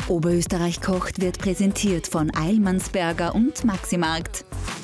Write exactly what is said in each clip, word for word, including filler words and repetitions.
Oberösterreich kocht wird präsentiert von Eilmannsberger und Maximarkt.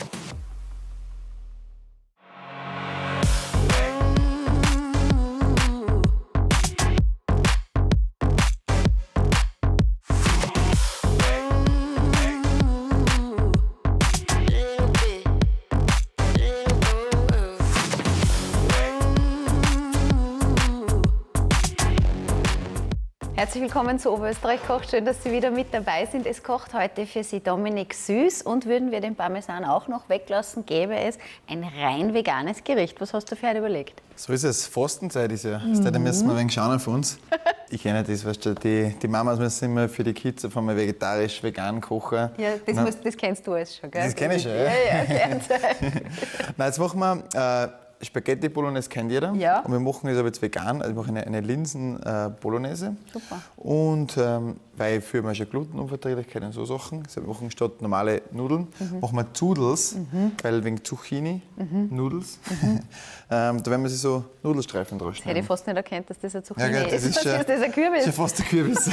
Herzlich willkommen zu Oberösterreich kocht. Schön, dass Sie wieder mit dabei sind. Es kocht heute für Sie Dominik Süß und würden wir den Parmesan auch noch weglassen, gäbe es ein rein veganes Gericht. Was hast du für heute überlegt? So ist es. Fastenzeit ist ja. Mhm. Da müssen wir ein wenig schauen für uns. Ich kenne das, weißt du, die, die Mamas müssen immer für die Kids auf einmal vegetarisch, vegan kochen. Ja, das, musst, das kennst du alles schon, gell? Das kenne ich schon, ja. Ja, ja, gerne. Nein, jetzt machen wir äh, Spaghetti Bolognese, kennt jeder. Ja. Und wir machen das aber jetzt vegan. Also wir machen eine, eine Linsen äh, Bolognese. Super. Und ähm, weil für manche Glutenunverträglichkeit und so Sachen, also wir machen statt normale Nudeln, mhm. machen wir Zudels, mhm. weil wegen Zucchini, mhm. Nudels, mhm. ähm, da werden wir sie so Nudelstreifen draus schneiden. Hätte ich fast nicht erkannt, dass das ein Zucchini ja, ist. Das ist, das schon, ist das ein Kürbis. Das ist fast ein Kürbis.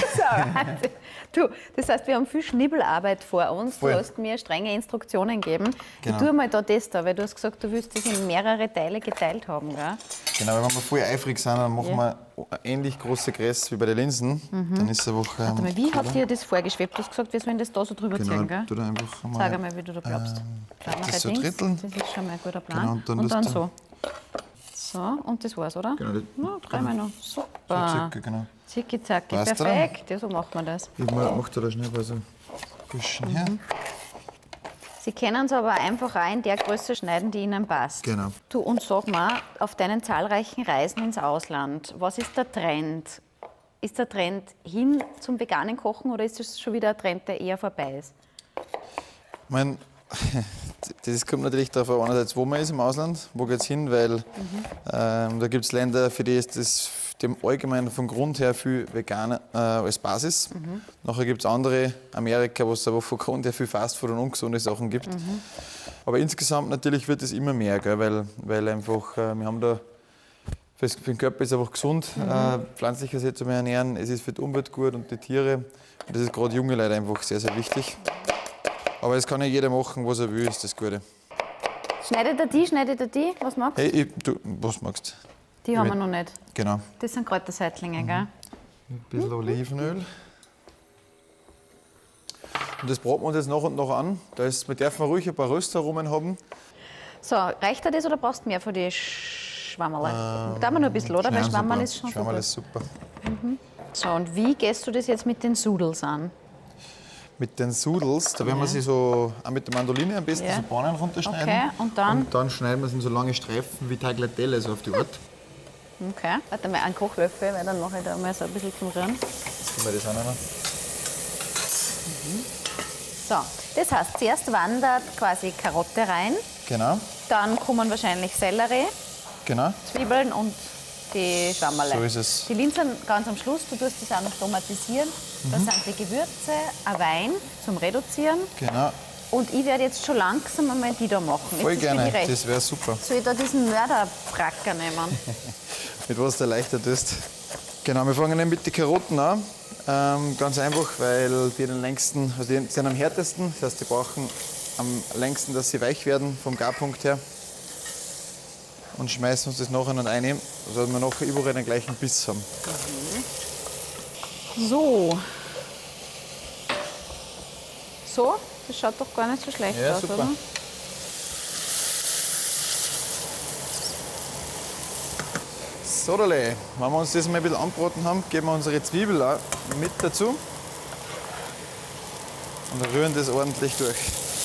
Du, das heißt, wir haben viel Schnibbelarbeit vor uns. Voll. Du hast mir strenge Instruktionen gegeben. Genau. Ich tue mal da das da, weil du hast gesagt, du willst das in mehrere Teile geteilt haben, gell? Genau, wenn wir voll eifrig sind, dann machen ja. wir ähnlich große Gräs wie bei den Linsen. Mhm. Dann ist es einfach. Ähm, Warte mal, wie habt ihr das vorgeschwebt? Du hast gesagt, wir sollen das da so drüber genau, ziehen, gell? Du da einfach mal, Sag einmal, wie du da bleibst. Ähm, das so dritteln. Das ist schon mal ein guter Plan. Genau, und dann, und dann das so. So, und das war's, oder? Genau. Ja, dreimal noch. Super. So zicke, genau. Zicki, zacki, Passt perfekt. Ja, so machen wir das. Ich mach da schnell ein so bisschen her. Mhm. Sie können es aber einfach auch in der Größe schneiden, die Ihnen passt. Genau. Du, und sag mal, auf deinen zahlreichen Reisen ins Ausland, was ist der Trend? Ist der Trend hin zum veganen Kochen oder ist das schon wieder ein Trend, der eher vorbei ist? Ich meine, das kommt natürlich darauf an, einerseits, wo man ist im Ausland, wo geht es hin, weil mhm. ähm, da gibt es Länder, für die ist das dem allgemein vom Grund her viel vegan äh, als Basis. Mhm. Nachher gibt es andere, Amerika, wo es aber von Grund her viel Fastfood und ungesunde Sachen gibt. Mhm. Aber insgesamt natürlich wird es immer mehr, gell, weil, weil einfach, äh, wir haben da, für den Körper ist es einfach gesund, mhm. äh, pflanzlicher sich zu ernähren, es ist für die Umwelt gut und die Tiere. Und das ist gerade junge Leute einfach sehr, sehr wichtig. Aber das kann ja jeder machen, was er will, ist das Gute. Schneidet er die, schneidet er die? Was magst du? Hey, ich, du, was magst du? Die haben wir noch nicht. Genau. Das sind Kräuterseitlinge, mhm. gell? Ein bisschen mhm. Olivenöl. Und das braten wir uns jetzt nach und nach an. Da ist, wir dürfen ruhig ein paar Röstaromen haben. So, reicht dir das oder brauchst du mehr von den Schwammerl? Ähm, da haben wir noch ein bisschen, oder? Weil Schwammerl ist schon Schwammerl super. ist super. Mhm. So, und wie gehst du das jetzt mit den Sudels an? Mit den Sudels, da werden wir sie so auch mit der Mandoline am besten ja. so Bahnen runterschneiden. Okay, und dann? Und dann schneiden wir sie in so lange Streifen wie Tagliatelle, so auf die Art. Okay, warte mal, einen Kochlöffel, weil dann mache ich da mal so ein bisschen zum Rühren. Jetzt können wir das auch noch. Mhm. So, das heißt, zuerst wandert quasi Karotte rein. Genau. Dann kommen wahrscheinlich Sellerie, genau. Zwiebeln und die Schwammerl. So ist es. Die Linsen ganz am Schluss, du tust das auch noch tomatisieren. Mhm. Da sind die Gewürze, ein Wein zum Reduzieren. Genau. Und ich werde jetzt schon langsam einmal die da machen. Voll gerne, das wäre super. Soll ich da diesen Mörderbracker nehmen? Mit was du leichter tust. Genau, wir fangen mit den Karotten an. Ähm, ganz einfach, weil die den längsten, also die sind am härtesten. Das heißt, die brauchen am längsten, dass sie weich werden vom Garpunkt her. Und schmeißen uns das nachher dann rein, sodass wir nachher überall den gleichen Biss haben. Mhm. So. So, das schaut doch gar nicht so schlecht ja, aus, super. oder? So, wenn wir uns das mal ein bisschen angebraten haben, geben wir unsere Zwiebel auch mit dazu und rühren das ordentlich durch.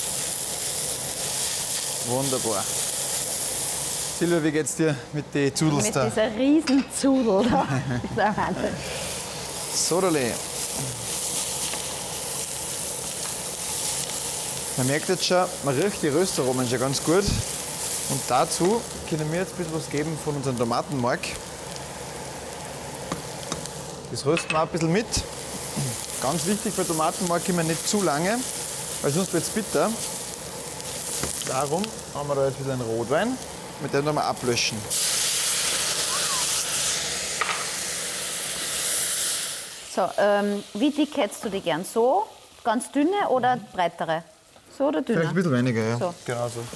Wunderbar. Silvia, wie geht's dir mit den Zudels mit da? Mit dieser Riesenzudel da. Das ist der Wahnsinn. So, man merkt jetzt schon, man riecht die Röstaromen schon ganz gut. Und dazu können wir jetzt ein bisschen was geben von unserem Tomatenmark. Das rösten wir auch ein bisschen mit. Ganz wichtig bei Tomatenmark immer nicht zu lange, weil sonst wird es bitter. Darum haben wir da jetzt wieder einen Rotwein, mit dem wir ablöschen. So, ähm, wie dick hättest du die gern? So, ganz dünne oder breitere? So oder dünner? Vielleicht ein bisschen weniger, ja. So. Genau so.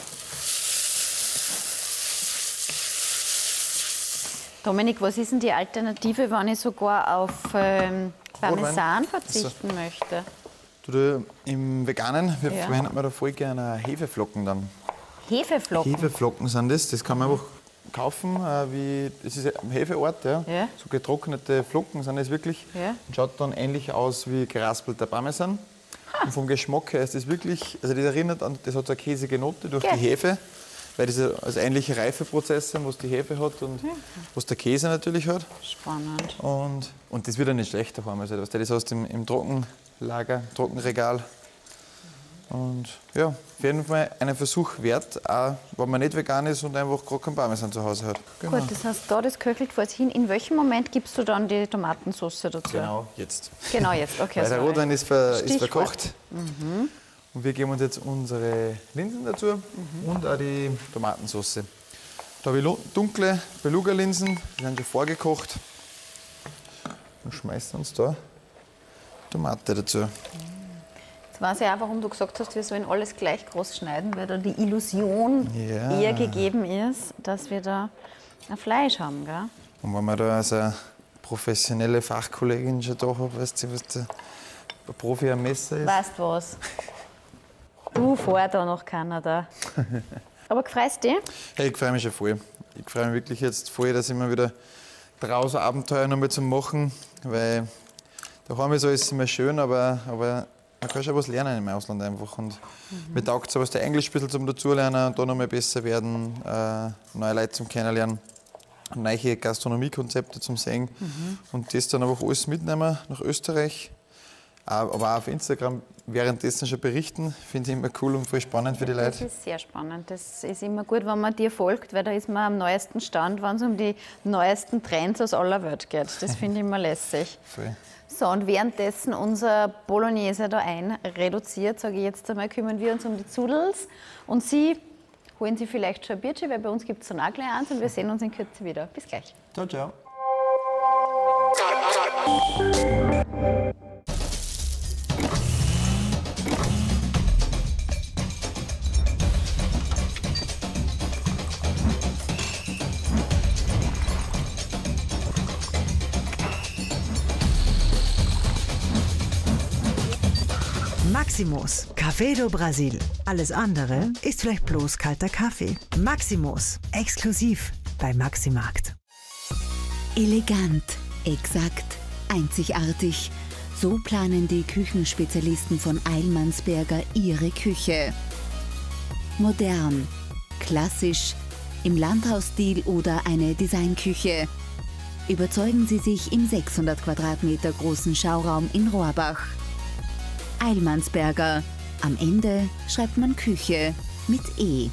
Dominik, was ist denn die Alternative, wenn ich sogar auf ähm, Parmesan verzichten so. möchte? Du, im Veganen, wir Ja. verwenden wir da voll gerne Hefeflocken dann. Hefeflocken? Hefeflocken sind das, das kann man einfach kaufen, äh, wie, das ist ein Hefeort, ja. Ja. So getrocknete Flocken sind das wirklich. Ja. Und schaut dann ähnlich aus wie geraspelter Parmesan. Ha. Und vom Geschmack her ist das wirklich, also das erinnert an, das hat so eine käsige Note durch Geil. die Hefe, weil das also ähnliche Reifeprozesse sind, was die Hefe hat und ja. was der Käse natürlich hat. Spannend. Und, und das wird ja nicht schlechter haben, also das heißt im, im Trockenlager, Trockenregal. Und ja, auf jeden Fall einen Versuch wert, auch wenn man nicht vegan ist und einfach gerade keinen Parmesan zu Hause hat. Genau. Gut, das heißt, da das köchelt vor sich hin. In welchem Moment gibst du dann die Tomatensauce dazu? Genau, jetzt. Genau jetzt, okay. Weil der Rotwein ist, ver, ist verkocht. Mhm. Und wir geben uns jetzt unsere Linsen dazu mhm. und auch die Tomatensauce. Da habe ich dunkle Beluga-Linsen, die sind schon vorgekocht. Und schmeißen uns da Tomate dazu. Jetzt weiß ich auch, warum du gesagt hast, wir sollen alles gleich groß schneiden, weil da die Illusion ja. eher gegeben ist, dass wir da ein Fleisch haben. Gell? Und wenn man da als eine professionelle Fachkollegin schon da hat, weißt du, was der Profi am Messer ist? Weißt du was? Du fahr da nach Kanada. Aber freust du dich? Hey, ich freue mich schon voll. Ich freue mich wirklich jetzt voll, dass ich mal wieder draußen Abenteuer noch mal zu machen, weil daheim ist alles immer schön, aber, aber man kann schon was lernen im Ausland einfach. Und mhm. mir taugt es aber, der Englisch ein bisschen zum Dazulernen und da noch mal besser werden, äh, neue Leute zum Kennenlernen, neue Gastronomiekonzepte zum Sehen mhm. und das dann einfach alles mitnehmen nach Österreich. Aber auch auf Instagram währenddessen schon berichten, finde ich immer cool und voll spannend für die Leute. Das ist sehr spannend. Das ist immer gut, wenn man dir folgt, weil da ist man am neuesten Stand, wenn es um die neuesten Trends aus aller Welt geht. Das finde ich immer lässig. Voll. So, und währenddessen unser Bolognese da ein reduziert, sage ich jetzt einmal, kümmern wir uns um die Zudels. Und Sie holen Sie vielleicht schon ein Bierchen, weil bei uns gibt es dann auch gleich eins und wir sehen uns in Kürze wieder. Bis gleich. Ciao, ciao. Maximus, Café do Brasil. Alles andere ist vielleicht bloß kalter Kaffee. Maximus, exklusiv bei Maximarkt. Elegant, exakt, einzigartig. So planen die Küchenspezialisten von Eilmannsberger ihre Küche. Modern, klassisch, im Landhausstil oder eine Designküche. Überzeugen Sie sich im sechshundert Quadratmeter großen Schauraum in Rohrbach. Eilmannsberger. Am Ende schreibt man Küche mit E.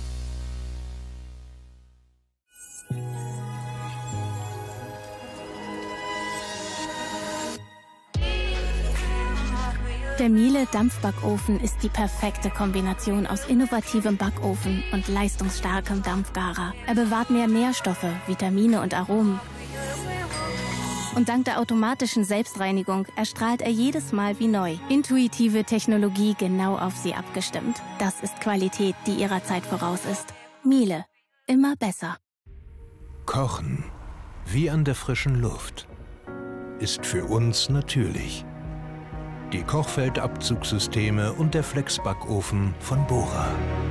Der Miele Dampfbackofen ist die perfekte Kombination aus innovativem Backofen und leistungsstarkem Dampfgarer. Er bewahrt mehr Nährstoffe, Vitamine und Aromen. Und dank der automatischen Selbstreinigung erstrahlt er jedes Mal wie neu. Intuitive Technologie genau auf Sie abgestimmt. Das ist Qualität, die Ihrer Zeit voraus ist. Miele. Immer besser. Kochen, wie an der frischen Luft, ist für uns natürlich. Die Kochfeldabzugssysteme und der Flexbackofen von Bora.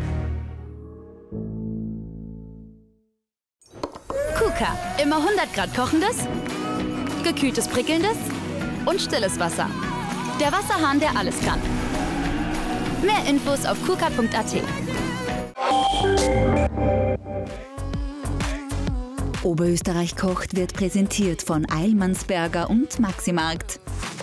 KUKA. Immer hundert Grad kochendes, gekühltes prickelndes und stilles Wasser. Der Wasserhahn, der alles kann. Mehr Infos auf kuka punkt a t. Oberösterreich kocht wird präsentiert von Eilmannsberger und Maximarkt.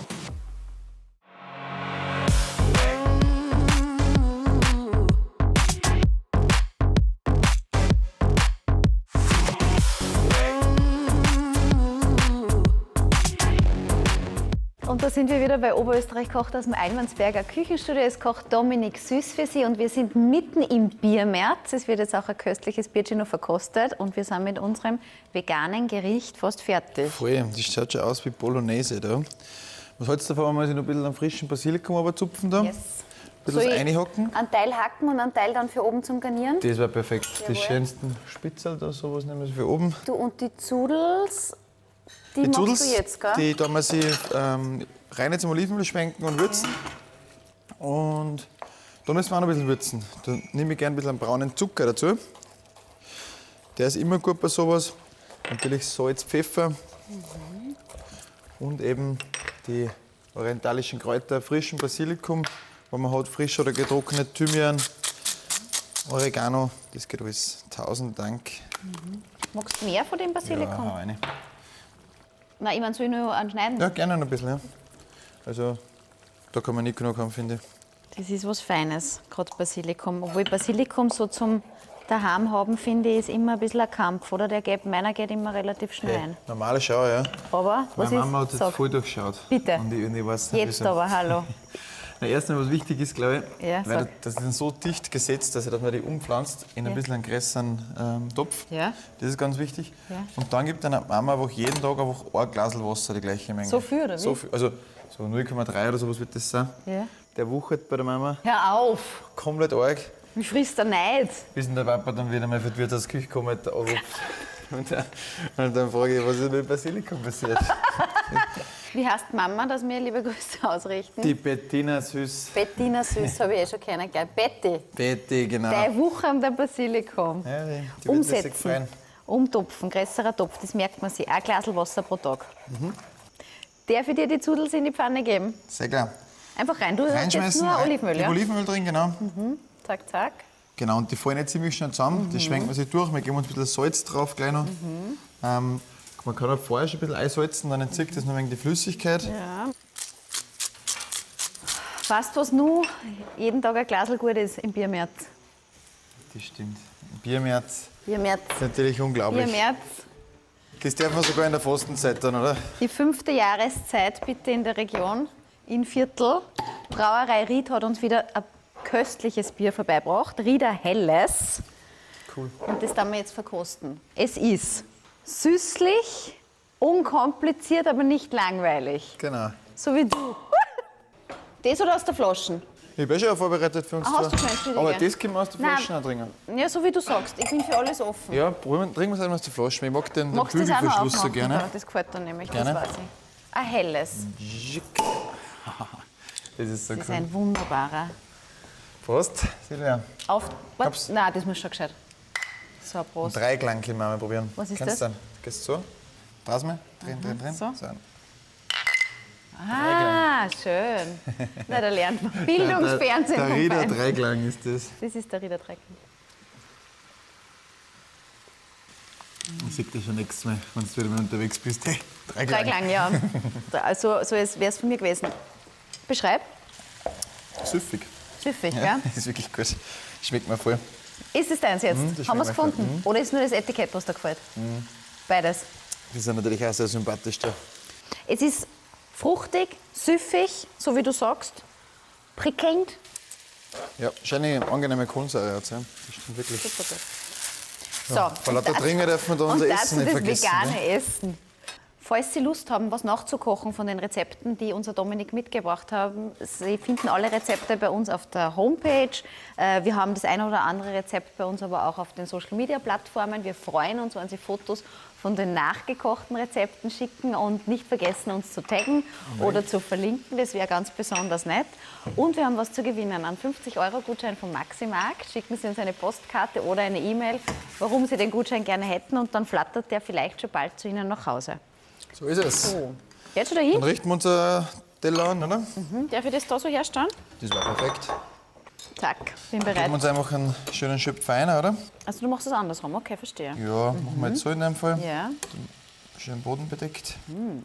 Und da sind wir wieder bei Oberösterreich kocht aus dem Eilmannsberger Küchenstudio. Es kocht Dominik Süß für Sie und wir sind mitten im Biermärz. Es wird jetzt auch ein köstliches Bierchen noch verkostet und wir sind mit unserem veganen Gericht fast fertig. Voll, das schaut schon aus wie Bolognese da. Was hältst du davon, wenn wir noch ein bisschen am frischen Basilikum aber zupfen da? Yes. Ein bisschen Soll was ich reinhacken? einen Teil hacken und einen Teil dann für oben zum Garnieren? Das wäre perfekt. Jawohl. Die schönsten Spitzel da, sowas nehmen wir für oben. Du, und die Zudels, die, Die machst Zudels, du jetzt, gell? die tun wir sie ähm, rein zum Olivenöl schwenken und würzen. Okay. Und da müssen wir auch noch ein bisschen würzen. Da nehme ich gerne ein bisschen einen braunen Zucker dazu. Der ist immer gut bei sowas. Natürlich Salz, Pfeffer mhm. und eben die orientalischen Kräuter, frischen Basilikum, wenn man hat, frisch oder getrocknet, Thymian, Oregano, das geht alles. Tausend Dank. Mhm. Magst du mehr von dem Basilikum? Ja, hau rein. Nein, ich meine, soll ich nur anschneiden? Ja, gerne noch ein bisschen. Ja. Also, da kann man nicht genug haben, finde ich. Das ist was Feines, gerade Basilikum. Obwohl Basilikum so zum daheim haben, finde ich, ist immer ein bisschen ein Kampf, oder? Der geht, meiner geht immer relativ schnell ein. Hey, normal schau, ja. Aber, was Meine ist? Mama hat jetzt Sag. voll durchgeschaut. Bitte. Und ich, und ich weiß nicht, Jetzt wieso. aber, hallo. Na, erstmal, was wichtig ist, glaube ich, Ja, weil sag. das ist so dicht gesetzt, dass, ich, dass man die umpflanzt in ein Ja. bisschen einen größeren ähm, Topf. Ja. Das ist ganz wichtig. Ja. Und dann gibt dann Mama einfach jeden Tag einfach ein Glas Wasser, die gleiche Menge. So viel, oder wie? So viel, also so null Komma drei oder sowas wird das sein. Ja. Der wuchert bei der Mama Hör auf! komplett arg, Wie frisst der Neid? bis der Papa dann wieder mal für die Wirtshausküche kommt und, und, dann, und dann frage ich, was ist mit Basilikum passiert? Wie heißt Mama, dass wir liebe Grüße ausrichten? Die Bettina Süß. Bettina Süß habe ich eh schon kennengelernt. Betty, Betty, genau. dein wuchernder Basilikum. Ja, die, die wird sich Umsetzen, freuen. umtopfen, größerer Topf, das merkt man sich. Ein Glas Wasser pro Tag. Mhm. Darf ich dir die Zudels in die Pfanne geben? Sehr klar. Einfach rein. Du hast jetzt Reinschmeißen, nur rein- Olivenöl, die ja? Olivenöl drin, genau. Zack, zack. Genau, und die fallen jetzt ziemlich schnell zusammen. Das schwenken wir sich durch. Wir geben uns ein bisschen Salz drauf gleich noch. Ähm, man kann auch vorher schon ein bisschen einsalzen, dann entzieht das noch ein wenig die Flüssigkeit. Ja. Weißt du, was nur jeden Tag ein Glasl gut ist im Biermärz? Das stimmt. Biermärz Biermärz. ist natürlich unglaublich. Biermärz. Das darf man sogar in der Fastenzeit dann, oder? Die fünfte Jahreszeit bitte in der Region, in Viertel. Brauerei Ried hat uns wieder ein köstliches Bier vorbeigebracht. Rieder Helles. Cool. Und das werden wir jetzt verkosten. Es ist süßlich, unkompliziert, aber nicht langweilig. Genau. So wie du. Das oder aus der Flasche? Ich habe eh schon vorbereitet für uns Ah, hast du zwei. schon, Entschuldige. Aber das können wir aus der Nein. Flasche auch trinken. Ja, so wie du sagst. Ich bin für alles offen. Ja, probieren- trinken wir es einmal aus der Flasche. Ich mag den, den Magst du das auch noch Bügelverschluss so aufmachen? gerne. Ja, das gefällt dir nämlich, Gerne. das weiß ich. Ein helles. Das ist so Das ist cool. ein wunderbarer. Prost, Silvia. Auf. Hab's. Was? Nein, das muss schon gescheit. So, Prost. Drei Klang können wir mal probieren. Was ist Kennst das? du dann? Gehst du so? Drauß mal? Drin, drin, drin. so. so. Ah, schön. Na, da lernt man. Bildungsfernsehen. Der vom Rieder Feinsten. Dreiklang ist das. Das ist der Rieder Dreiklang. Ich sehe dir schon nächstes Mal, wenn du wieder mal unterwegs bist. Hey, Dreiklang. Dreiklang, ja. Also, so wäre es von mir gewesen. Beschreib. Süffig. Süffig, Ja, ja. ist wirklich gut. Schmeckt mir voll. Ist es deins jetzt? Mm, das Haben wir es schmeckt mir gefunden? Oder ist nur das Etikett, was dir gefällt? Beides. Die sind natürlich auch sehr sympathisch da. Es ist fruchtig, süffig, so wie du sagst, prickelnd. Ja, scheint eine angenehme Kohlensäure hat ja. Das stimmt wirklich. Super gut. So, Vor lauter und Trinken dürfen wir da und unser dazu Essen nicht das vergessen. vegane Ne? Essen. Falls Sie Lust haben, was nachzukochen von den Rezepten, die unser Dominik mitgebracht haben, Sie finden alle Rezepte bei uns auf der Homepage. Äh, Wir haben das eine oder andere Rezept bei uns aber auch auf den Social-Media-Plattformen. Wir freuen uns, wenn Sie Fotos von den nachgekochten Rezepten schicken und nicht vergessen, uns zu taggen oder zu verlinken. Das wäre ganz besonders nett. Und wir haben was zu gewinnen. Einen fünfzig Euro Gutschein von Maximarkt. Schicken Sie uns eine Postkarte oder eine E-Mail, warum Sie den Gutschein gerne hätten. Und dann flattert der vielleicht schon bald zu Ihnen nach Hause. So ist es. So. Jetzt schon Dann dahin? richten wir unser Teller an, oder? Mhm. Darf ich das da so herstellen? Das war perfekt. Zack, bin Geben bereit. wir uns einfach einen schönen Schöpf rein, oder? Also du machst es andersrum, okay, verstehe. Ja, machen wir jetzt so in dem Fall. Ja. Schön Boden bedeckt. Und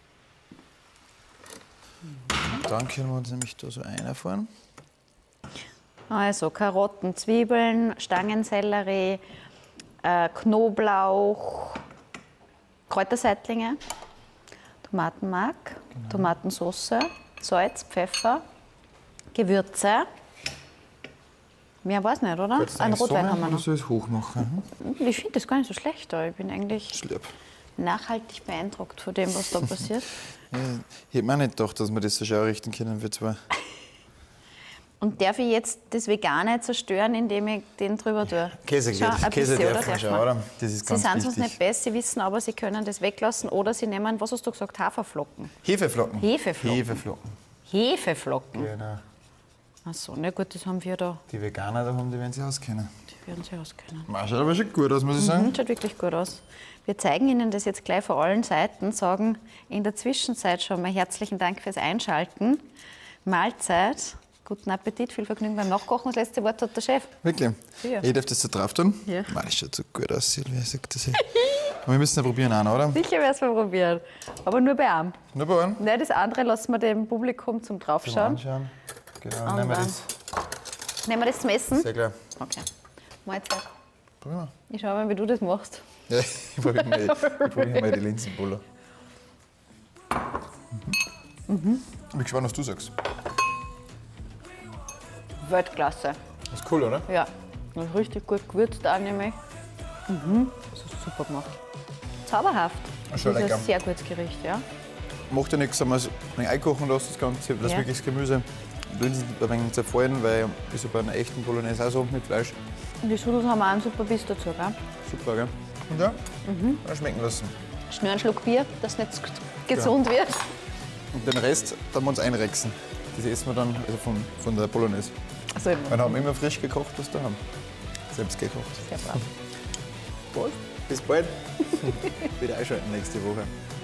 dann können wir uns nämlich da so einfahren. Also Karotten, Zwiebeln, Stangensellerie, äh, Knoblauch, Kräuterseitlinge, Tomatenmark, Tomatensauce, Salz, Pfeffer, Gewürze. Mehr weiß nicht, oder? Jetzt Ein eigentlich so Rotwein machen haben wir oder noch. soll ich es hoch machen? Mhm. Ich finde das gar nicht so schlecht da. Ich bin eigentlich Schlürp. nachhaltig beeindruckt von dem, was da passiert. Ich hätte mir auch nicht gedacht, dass wir das so schön richten können, wir zwei. Und darf ich jetzt das Vegane zerstören, indem ich den drüber tue? Käse geht, Schau, ein Käse bisschen, darf man schon, oder? Das ist ganz Sie sind uns wichtig. nicht besser, Sie wissen aber, Sie können das weglassen oder Sie nehmen, was hast du gesagt, Haferflocken? Hefeflocken. Hefeflocken. Hefeflocken. Hefeflocken? Genau. Ach so, na gut, das haben wir da. Die Veganer da haben, die werden sich auskennen. Die werden Sie auskennen. Man schaut aber schon gut aus, muss ich sagen. Mhm, schaut wirklich gut aus. Wir zeigen Ihnen das jetzt gleich von allen Seiten, sagen in der Zwischenzeit schon mal herzlichen Dank fürs Einschalten. Mahlzeit, guten Appetit, viel Vergnügen beim Nachkochen. Das letzte Wort hat der Chef. Wirklich? Ja. Ich darf das so drauf tun? Ja. Mann, das schaut so gut aus, Silvia, sagt das. Aber wir müssen ja probieren auch, noch, oder? Sicher werden wir es probieren, aber nur bei einem. Nur bei einem? Nein, das andere lassen wir dem Publikum zum Zum Draufschauen. Anschauen. Genau, Und nehmen wir dann- das. Nehmen wir das zum Essen? Sehr klar. Okay. Mahlzeit. Probieren Ich schaue mal, wie du das machst. wir. Ja, ich probiere mal, ich probiere mal die Linsenbuller. Mhm. Ich bin gespannt, was du sagst. Weltklasse. Das ist cool, oder? Ja, das ist richtig gut gewürzt auch nämlich. Mhm. Das ist super gemacht. Zauberhaft. Das Schon ist lecker. ein sehr gutes Gericht, ja. Macht ja nichts, wenn man es ein wenig einkochen lässt, das Ganze, dass Ja. wirklich das Gemüse Linsen ein wenig zerfallen, weil ist ja bei einer echten Bolognese auch so mit Fleisch. Und die Sudels haben auch einen super Biss dazu, gell? Super, gell? Und ja, Mhm. dann schmecken lassen. Schnell einen Schluck Bier, dass es nicht zu gesund wird. Und den Rest, dann wir uns einrechsen. Das essen wir dann also von, von der Bolognese. Also immer. Wir haben immer frisch gekocht, was da haben. Selbst gekocht. Sehr brav. Bis bald. Wieder einschalten nächste Woche.